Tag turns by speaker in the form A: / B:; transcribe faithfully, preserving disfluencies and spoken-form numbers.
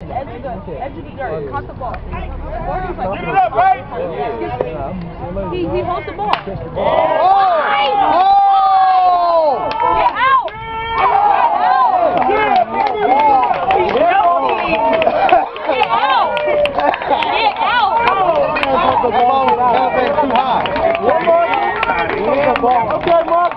A: Edge of the, edge of the dirt. Caught the ball.
B: Get it up, right?
A: He, he holds the ball.
B: Oh!
A: Get out! Get out! Get out! Get out!
B: The ball was too high. Okay, Mark.